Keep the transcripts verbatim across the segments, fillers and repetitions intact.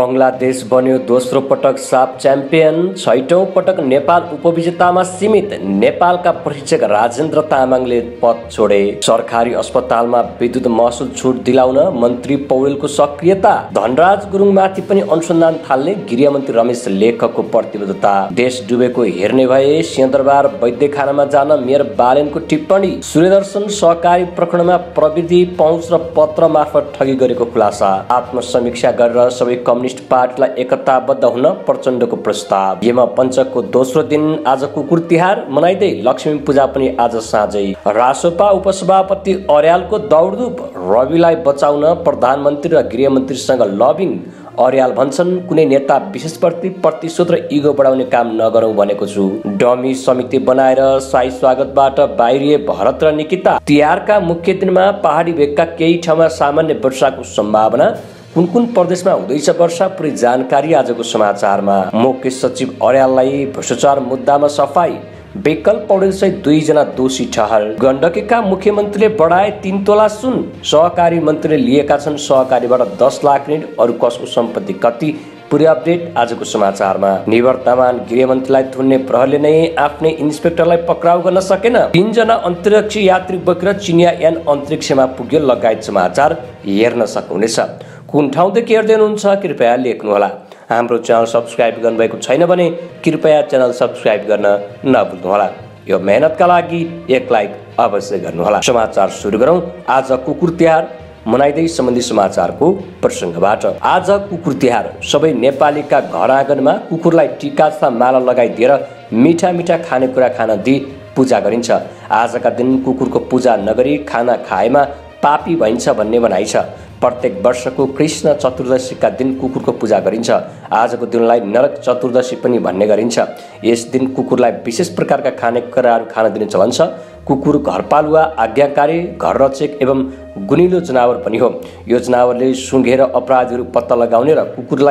बंगलादेश बन्यो दोस्रो पटक साफ च्याम्पियन। छैटौं पटक नेपाल उपविजेतामा सीमित। नेपालका प्रशिक्षक राजेन्द्र तामाङले पद छोडे। सरकारी अस्पतालमा विद्युत महसुल छुट दिलाउन मन्त्री पौडेलको सक्रियता। धनराज गुरुङमाथि पनि अनुसन्धान थाल्ने गृहमन्त्री रमेश लेखकको प्रतिबद्धता। देश डुबेको हेर्ने भए सिंहदरबार वैद्यखानामा जान मेयर बालेनको टिप्पणी। सूर्यदर्शन सहकारी प्रकरणमा प्रविधि पहुँच र पत्र मार्फत ठगी गरेको खुलासा। आत्मसमीक्षा गरेर सबै कम्युनिस्ट पार्टीलाई एकताबद्ध हुन प्रचण्डको प्रस्ताव। यम पञ्चकको दोस्रो दिन आज कुकुर तिहार मनाइँदै लक्ष्मी पूजा पनि आज साँझै। रासोपा उपसभापति अर्यालको दौडधुप। रविलाई बचाउन प्रधानमन्त्री र गृहमन्त्रीसँग लबिङ। अर्याल भन्छन् कुनै नेता विशेषप्रति प्रतिशोध र इगो बढाउने काम नगरौँ भनेको छु। डमी समिति बनाएर शाही स्वागतबाट बाहिरिए भरत र निकिता। तिहारका मुख्य दिनमा पहाडी भेगका केही ठाउँमा सामान्य वर्षाको सम्भावना। कुन कुन प्रदेशमा हुँदैछ वर्षा पुरै जानकारी आजको समाचारमा। मुख्य सचिव अर्याललाई भ्रष्टाचार मुद्दामा सफाई। बेकल पौडेल सहित दुईजना दोषी ठहर। गण्डकीका मुख्यमन्त्रीले बढाए तीन तोला सुन। सहकारी मन्त्रीले लिएका छन् सहकारीबाट दस लाख ऋण। अरू कसको सम्पत्ति कति पुरै अपडेट आजको समाचारमा। निवर्तमान गृहमन्त्रीलाई थुन्ने प्रहरीले नै आफ्नै इन्सपेक्टरलाई पक्राउ गर्न सकेन। तीनजना अन्तरिक्ष यात्री बोकेर चिनिया यान अन्तरिक्षमा पुग्यो लगायत समाचार हेर्न सक्नुहुनेछ। कुन ठाउँदेखि हेर्दै हुनुहुन्छ कृपया लेख्नुहोला। हाम्रो च्यानल सब्सक्राइब गर्नुभएको छैन भने कृपया च्यानल सब्सक्राइब गर्न नभुल्नुहोला। यो मेहनतका लागि एक लाइक अवश्य गर्नुहोला। समाचार सुरु गरौँ आज कुकुर तिहार मनाइँदै सम्बन्धी समाचारको प्रसङ्गबाट। आज कुकुर तिहार सबै नेपालीका घर आँगनमा कुकुरलाई टीका तथा माला लगाइदिएर मिठा मिठा खानेकुरा खान दिई पूजा गरिन्छ। आजका दिन कुकुरको पूजा नगरी खाना खाएमा पापी भइन्छ भन्ने भनाइ छ। प्रत्येक वर्षको कृष्ण चतुर्दशीका दिन कुकुरको पूजा गरिन्छ। आजको दिनलाई नरक चतुर्दशी पनि भन्ने गरिन्छ। यस दिन कुकुरलाई विशेष प्रकारका खानेकुराहरू खान दिने चलन छ। कुकुर घरपालुवा आज्ञाकारी घर रक्षक एवं गुनिलो जनावर पनि हो। यो जनावरले सुँघेर अपराधीहरू पत्ता लगाउने र कुकुरलाई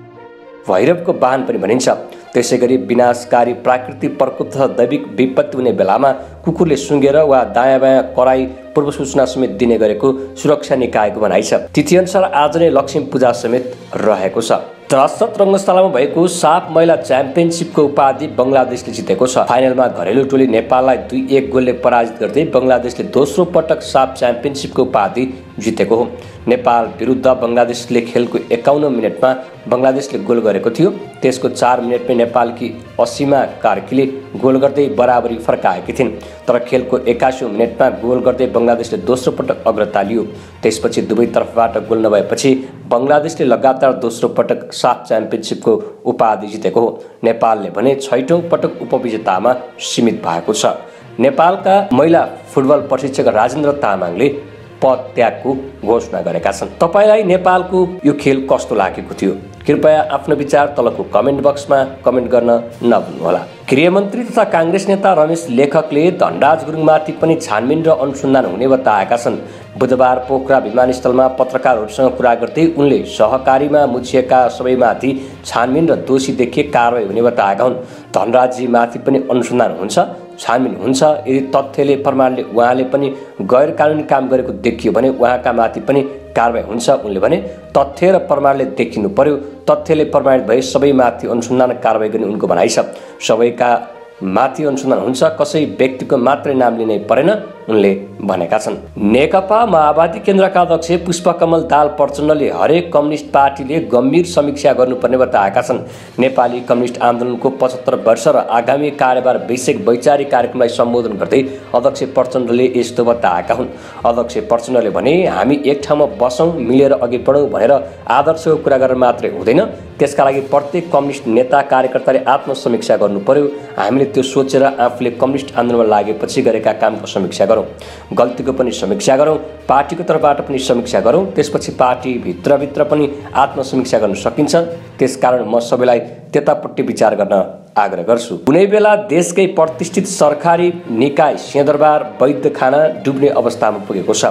भैरवको वाहन पनि भनिन्छ। त्यसै गरी विनाशकारी प्राकृतिक प्रकोप तथा दैविक विपत्ति हुने बेलामा कुकुरले सुँघेर वा दायाँ बायाँ कराई पूर्व सूचना समेत दिने गरेको सुरक्षा निकायको भनाइ छ। तिथिअनुसार आज नै लक्ष्मी पूजा समेत रहेको छ। दशरथ रङ्गशालामा भएको साफ महिला च्याम्पियनसिपको उपाधि बङ्गलादेशले जितेको छ। फाइनलमा घरेलु टोली नेपाललाई दुई एक गोलले पराजित गर्दै बङ्गलादेशले दोस्रो पटक साफ च्याम्पियनसिपको उपाधि जितेको हो। नेपाल विरुद्ध बङ्गलादेशले खेलको एकाउन्न मिनटमा बङ्गलादेशले गोल गरेको थियो। त्यसको चार मिनटमै नेपालकी असीमा कार्कीले गोल गर्दै बराबरी फर्काएकी थिइन्। तर खेलको एकासी मिनटमा गोल गर्दै बङ्गलादेशले दोस्रो पटक अग्रता लियो। त्यसपछि दुवै तर्फबाट गोल नभएपछि बङ्गलादेशले लगातार दोस्रो पटक साफ च्याम्पियनसिपको उपाधि जितेको हो। नेपालले भने छैटौं पटक उपविजेतामा सीमित भएको छ। नेपालका महिला फुटबल प्रशिक्षक राजेन्द्र तामाङले पद त्यागको घोषणा गरेका छन्। तपाईलाई नेपालको यो खेल कस्तो लागेको थियो? कृपया आफ्नो विचार तलको कमेन्ट बक्समा कमेन्ट गर्न नभुल्नुहोला। गृहमन्त्री तथा काङ्ग्रेस नेता रमेश लेखकले धनराज गुरुङमाथि पनि छानबिन र अनुसन्धान हुने बताएका छन्। बुधबार पोखरा विमानस्थलमा पत्रकारहरूसँग कुरा गर्दै उनले सहकारीमा मुछिएका सबैमाथि छानबिन र दोषी देखिए कारवाही हुने बताएका हुन्। धनराजजीमाथि पनि अनुसन्धान हुन्छ, छानबिन हुन्छ। यदि तथ्यले प्रमाणले उहाँले पनि गैर कानुनी काम गरेको देखियो भने उहाँका माथि पनि कारवाही हुन्छ। उनले भने तथ्य र प्रमाणले देखिनु पर्यो। तथ्यले प्रमाणित भए सबैमाथि अनुसन्धान कारवाही गर्ने उनको भनाइ छ। सबैका माथि अनुसन्धान हुन्छ, कसै व्यक्तिको मात्रै नाम लिनै परेन उनले भनेका छन्। नेकपा माओवादी केन्द्रका अध्यक्ष पुष्पकमल दाहाल प्रचण्डले हरेक कम्युनिस्ट पार्टीले गम्भीर समीक्षा गर्नुपर्ने बताएका छन्। नेपाली कम्युनिस्ट आन्दोलनको पचहत्तर वर्ष र आगामी कार्यभार वैश्विक वैचारिक कार्यक्रमलाई सम्बोधन गर्दै अध्यक्ष प्रचण्डले यस्तो बताएका हुन्। अध्यक्ष प्रचण्डले भने हामी एक ठाउँमा बसौँ, मिलेर अघि बढौँ भनेर आदर्शको कुरा गरेर मात्रै हुँदैन। त्यसका लागि प्रत्येक कम्युनिस्ट नेता कार्यकर्ताले आत्मसमीक्षा गर्नु पर्यो। हामीले त्यो सोचेर आफूले कम्युनिस्ट आन्दोलनमा लागेपछि गरेका कामको समीक्षा गरौँ, गल्तीको पनि समीक्षा गरौँ, पार्टीको तर्फबाट पनि समीक्षा गरौँ। त्यसपछि पार्टी भित्रभित्र पनि आत्मसमीक्षा गर्न सकिन्छ। त्यसकारण म सबैलाई त्यतापट्टि विचार गर्न आग्रह गर्छु। कुनै बेला देशकै प्रतिष्ठित सरकारी निकाय सिंहदरबार वैद्यखाना डुब्ने अवस्थामा पुगेको छ।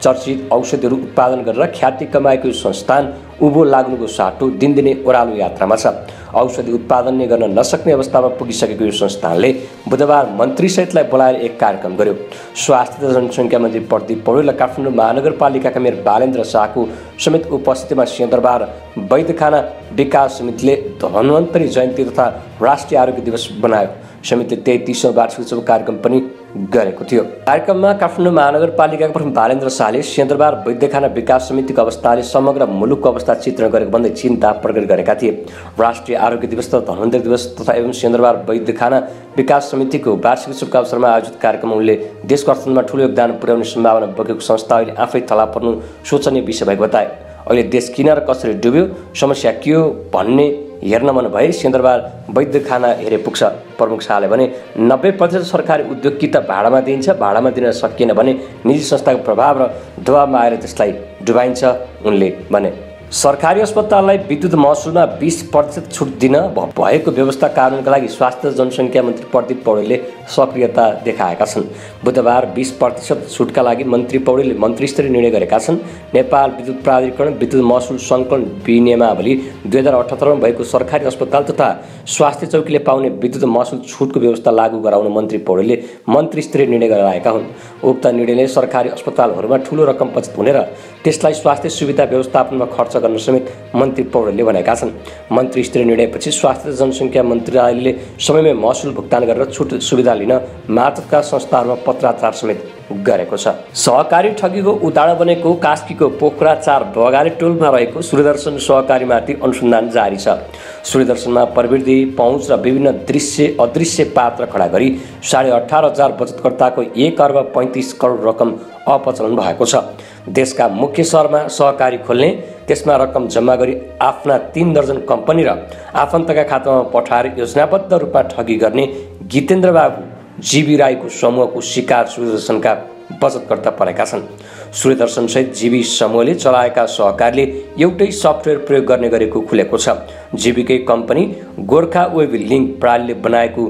चर्चित औषधिहरू उत्पादन गरेर ख्याति कमाएको यो संस्थान उभो लाग्नुको साटो दिनदिनै ओह्रालो यात्रामा छ। औषधि उत्पादन नै गर्न नसक्ने अवस्थामा पुगिसकेको यो संस्थानले बुधबार मन्त्रीसहितलाई बोलाएर एक कार्यक्रम गर्यो। स्वास्थ्य तथा जनसङ्ख्या मन्त्री प्रदीप पौडेल र काठमाडौँ महानगरपालिकाका मेयर बालेन्द्र शाहको समेत उपस्थितिमा सिंहदरबार वैद्यखाना विकास समितिले धन्वन्तरी जयन्ती तथा राष्ट्रिय आरोग्य दिवस बनायो। समितिले तेत्तीसौँ वार्षिक उत्सव कार्यक्रम पनि गरेको थियो। कार्यक्रममा काठमाडौँ महानगरपालिकाका प्रमुख बालेन्द्र शाहले सिंहदरबार वैद्यखाना विकास समितिको अवस्थाले समग्र मुलुकको अवस्था चित्रण गरेको भन्दै चिन्ता प्रकट गरेका थिए। राष्ट्रिय आरोग्य दिवस तथा धन्वन्तरी दिवस तथा एवं सिंहदरबार वैद्यखाना विकास समितिको वार्षिक उत्सवका अवसरमा आयोजित कार्यक्रममा उनले देशको अर्थतन्त्रमा ठूलो योगदान पुर्याउने सम्भावना बोकेको संस्था अहिले आफै थला पर्नु सोचनीय विषय भएको बताए। अहिले देश किन र कसरी डुब्यो, समस्या के हो भन्ने हेर्न मन भए सिंहदरबार वैद्यखाना हेरे पुग्छ। प्रमुख शाहले भने नब्बे प्रतिशत सरकारी उद्योग कि त भाडामा दिइन्छ, भाडामा दिन सकिएन भने निजी संस्थाको प्रभाव र दबावमा आएर त्यसलाई डुबाइन्छ। उनले भने सरकारी अस्पताललाई विद्युत महसुलमा बीस प्रतिशत छुट दिन भएको व्यवस्था कानुनका लागि स्वास्थ्य जनसङ्ख्या मन्त्री प्रदीप पौडेलले सक्रियता देखाएका छन्। बुधबार बीस प्रतिशत छुटका लागि मन्त्री पौडेलले मन्त्रीस्तरीय निर्णय गरेका छन्। नेपाल विद्युत प्राधिकरण विद्युत महसुल सङ्कलन विनियमावली दुई हजार अठहत्तरमा भएको सरकारी अस्पताल तथा स्वास्थ्य चौकीले पाउने विद्युत महसुल छुटको व्यवस्था लागू गराउन मन्त्री पौडेलले मन्त्रीस्तरीय निर्णय गराएका हुन्। उक्त निर्णयले सरकारी अस्पतालहरूमा ठूलो रकम बचत हुने र त्यसलाई स्वास्थ्य सुविधा व्यवस्थापनमा खर्च गर्न समेत मन्त्री पौडेलले भनेका छन्। मन्त्री स्तरीय निर्णयपछि स्वास्थ्य तथा जनसङ्ख्या मन्त्रालयले समयमै महसुल भुक्तान गरेर छुट सुविधा लिन मातहतका संस्थाहरूमा पत्राचार समेत गरेको छ। सहकारी ठगीको उदाहरण बनेको कास्कीको पोखरा चार बगाले टोलमा रहेको सूर्यदर्शन सहकारीमाथि अनुसन्धान जारी छ। सूर्यदर्शनमा प्रवृत्ति पहुँच र विभिन्न दृश्य अदृश्य पात्र खडा गरी साढे अठार हजार बचतकर्ताको एक अर्ब पैँतिस करोड रकम अपचलन भएको छ। देशका मुख्य सहरमा सहकारी खोल्ने, त्यसमा रकम जम्मा गरी आफ्ना तीन दर्जन कम्पनी र आफन्तका खातामा पठाएर योजनाबद्ध रूपमा ठगी गर्ने गीतेन्द्र बाबु जीवी राईको समूहको शिकार सूर्यदर्शनका बचतकर्ता परेका छन्। सूर्यदर्शनसहित जीवी समूहले चलाएका सहकारीले एउटै सफ्टवेयर प्रयोग गर्ने गरेको खुलेको छ। जीवीकै कम्पनी गोर्खा वेब लिङ्क प्रणालीले बनाएको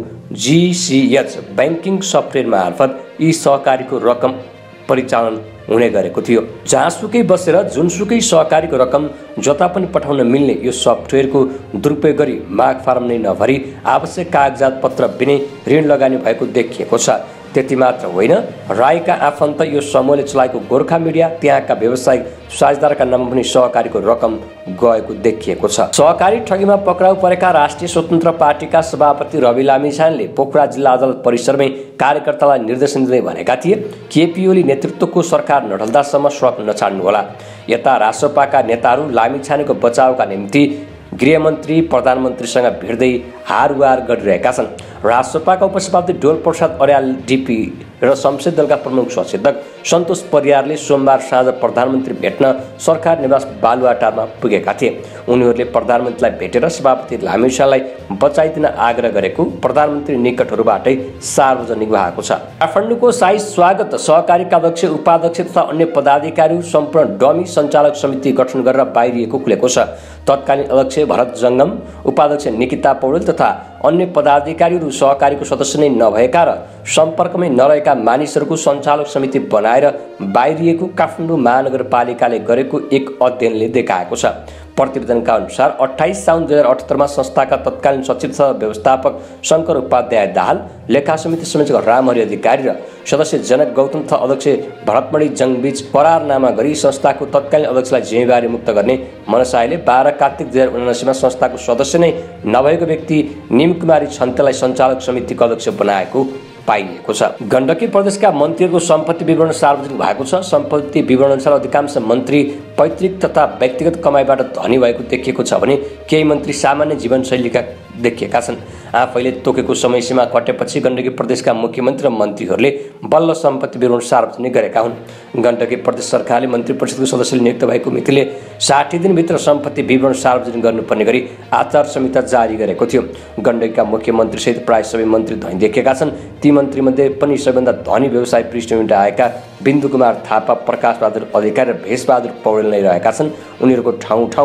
जीसीएच ब्याङ्किङ सफ्टवेयर मार्फत यी सहकारीको रकम परिचालन हुने गरेको थियो। जहाँसुकै बसेर जुनसुकै सहकारीको रकम जता पनि पठाउन मिल्ने यो सफ्टवेयरको दुरुपयोग गरी माग फारम नै नभरी आवश्यक कागजात पत्र बिनै ऋण लगानी भएको देखिएको छ। त्यति मात्र होइन, राईका आफन्त यो समूहले चलाएको गोर्खा मिडिया त्यहाँका व्यावसायिक साझेदारका नाममा पनि सहकारीको रकम गएको देखिएको छ। सहकारी ठगीमा पक्राउ परेका राष्ट्रिय स्वतन्त्र पार्टीका सभापति रवि लामिछानेले पोखरा जिल्ला अदालत परिसरमै कार्यकर्तालाई निर्देशन दिँदै भनेका थिए, केपी ओली नेतृत्वको सरकार नढल्दासम्म सडक नछाड्नुहोला। यता रासपाका नेताहरू लामिछानेको बचावका निम्ति गृहमन्त्री प्रधानमन्त्रीसँग भिड्दै हारगुहार गरिरहेका छन्। रासपाका उपसभापति डोल प्रसाद अर्याल डिपी र संसदीय दलका प्रमुख सचेतक सन्तोष परियारले सोमबार साँझ प्रधानमन्त्री भेट्न सरकार निवास बालुवाटारमा पुगेका थिए। उनीहरूले प्रधानमन्त्रीलाई भेटेर सभापति लामिछानेलाई बचाइदिन आग्रह गरेको प्रधानमन्त्री निकटहरूबाटै सार्वजनिक भएको छ। काठमाडौँको शाही स्वागत सहकारीका अध्यक्ष, उपाध्यक्ष तथा अन्य पदाधिकारी सम्पूर्ण डमी सञ्चालक समिति गठन गरेर बाहिरिएको खुलेको छ। तत्कालीन अध्यक्ष भरत जङ्गम, उपाध्यक्ष निकिता पौडेल तथा अन्य पदाधिकारीहरू सहकारीको सदस्य नै नभएका र सम्पर्कमै नरहेका मानिसहरूको सञ्चालक समिति बनाएर बाहिरिएको काठमाडौँ महानगरपालिकाले गरेको एक अध्ययनले देखाएको छ। प्रतिवेदनका अनुसार अट्ठाइस साउन दुई हजार अठहत्तरमा संस्थाका तत्कालीन सचिव तथा व्यवस्थापक शङ्कर उपाध्याय दाहाल, लेखा समिति संयोजक रामहरि अधिकारी र सदस्य जनक गौतम तथा अध्यक्ष भरतमणि जङबीच करारनामा गरी संस्थाको तत्कालीन अध्यक्षलाई जिम्मेवारी मुक्त गर्ने मनसायले बाह्र कार्तिक दुई हजार उनासीमा संस्थाको सदस्य नै नभएको व्यक्ति निमकुमारी छन्तेलाई सञ्चालक समितिको अध्यक्ष बनाएको पाइएको छ। गण्डकी प्रदेशका मन्त्रीहरूको सम्पत्ति विवरण सार्वजनिक भएको छ। सम्पत्ति विवरण अनुसार अधिकांश मन्त्री पैतृक तथा व्यक्तिगत कमाइबाट धनी भएको देखिएको छ भने केही मन्त्री सामान्य जीवनशैलीका देखिएका छन्। आफैले तोकेको समयसीमा कटेपछि गण्डकी प्रदेशका मुख्यमन्त्री र मन्त्रीहरूले बल्ल सम्पत्ति विवरण सार्वजनिक गरेका हुन्। गण्डकी प्रदेश सरकारले मन्त्री परिषदको सदस्यले नियुक्त भएको मितिले साठी दिनभित्र सम्पत्ति विवरण सार्वजनिक गर्नुपर्ने गरी आचार संहिता जारी गरेको थियो। गण्डकीका मुख्यमन्त्रीसहित प्राय सबै मन्त्री धनी देखिएका छन्। ती मन्त्रीमध्ये पनि सबैभन्दा धनी व्यवसाय पृष्ठभूमिबाट आएका बिन्दु कुमार थापा, प्रकाश बहादुर अधिकारी र भेषबहादुर पौडेल नै रहेका छन्। उनीहरूको ठाउँ ठाउँमा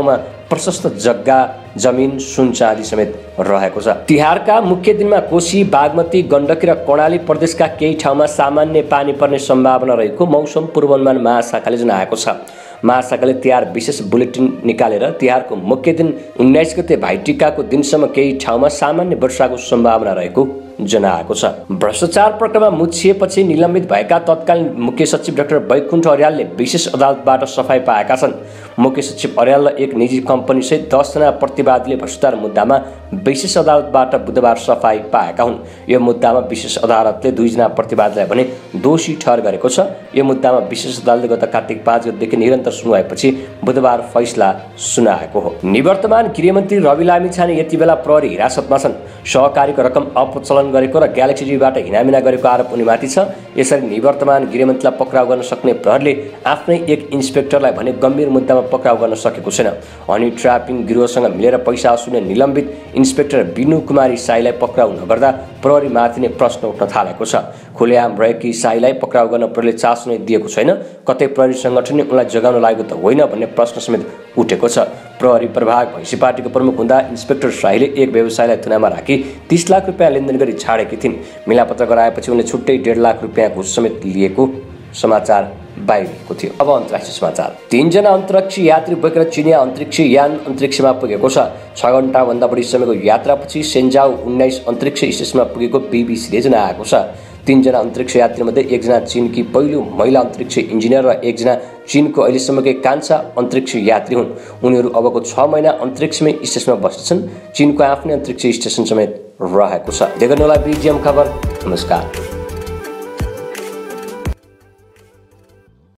प्रशस्त जग्गा जमिन सुन चाँदी समेत रहेको छ। तिहारका मुख्य दिनमा कोशी, बागमती, गण्डकी र कर्णाली प्रदेशका केही ठाउँमा सामान्य पानी पर्ने सम्भावना रहेको मौसम पूर्वानुमान महाशाखाले जनाएको छ। महाशाखाले तिहार विशेष बुलेटिन निकालेर तिहारको मुख्य दिन उन्नाइस गते भाइटिकाको दिनसम्म केही ठाउँमा सामान्य वर्षाको सम्भावना रहेको जनाएको छ। भ्रष्टाचार प्रकरणमा मुछिएपछि निलम्बित भएका तत्कालीन मुख्य सचिव डाक्टर वैकुण्ठ अर्यालले विशेष अदालतबाट सफाई पाएका छन्। मुख्य सचिव अर्याल र एक निजी कम्पनी सहित दसजना प्रतिवादीले भ्रष्टाचार मुद्दामा विशेष अदालतबाट बुधबार सफाई पाएका हुन्। यो मुद्दामा विशेष अदालतले दुईजना प्रतिवादीलाई भने दोषी ठहर गरेको छ। यो मुद्दामा विशेष अदालतले गत कार्तिक पाँच गतेदेखि निरन्तर सुनवाईपछि बुधबार फैसला सुनाएको हो। निवर्तमान गृहमन्त्री रवि लामिछाने यति बेला प्रहरी हिरासतमा छन्। सहकारीको रकम अपचलन गरेको र ग्यालेक्सी टिभीबाट हिनामिना गरेको आरोप उनीमाथि छ। यसरी निवर्तमान गृहमन्त्रीलाई पक्राउ गर्न सक्ने प्रहरीले आफ्नै एक इन्सपेक्टरलाई भने गम्भीर मुद्दामा पक्राउ गर्न सकेको छैन। हनी ट्र्यापिङ गिरोहसँग मिलेर पैसा असुल्ने निलम्बित इन्सपेक्टर बिनु कुमारी साईलाई पक्राउ नगर्दा प्रहरीमाथि नै प्रश्न उठ्न थालेको छ। खुलेआम रहेकी साईलाई पक्राउ गर्न प्रहरीले चासो नै दिएको छैन। कतै प्रहरी सङ्गठनले उनलाई जगाउन लागेको त होइन भन्ने प्रश्न समेत उठेको छ। प्रहरी प्रभाग भैँसी पार्टीको प्रमुख हुँदा इन्सपेक्टर साईले एक व्यवसायलाई थुनामा राखी तीस लाख रुपियाँ लेनदेन गरी छाडेकी थिइन्। मिलापत्र गराएपछि उनले छुट्टै डेढ लाख रुपियाँ घुस समेत लिएको समाचार बाहिरिएको थियो। अब अन्तर्राष्ट्रिय समाचार। तीनजना अन्तरिक्ष यात्री बोकेर चिनिया अन्तरिक्ष यान अन्तरिक्षमा पुगेको छ। छ घण्टाभन्दा बढी समयको यात्रापछि सेन्जाउ उन्नाइस अन्तरिक्ष स्टेसनमा पुगेको बीबीसीले जनाएको छ। तीनजना अन्तरिक्ष यात्रीमध्ये एकजना चीनकी पहिलो महिला अन्तरिक्ष इन्जिनियर र एकजना चीनको अहिलेसम्मकै कान्छा अन्तरिक्ष यात्री हुन्। उनीहरू अबको छ महिना अन्तरिक्षमै स्टेसनमा बस्नेछन्। चीनको आफ्नै अन्तरिक्ष स्टेसन समेत रहेको छ। देख्नुहोला बिजिएम खबर। नमस्कार।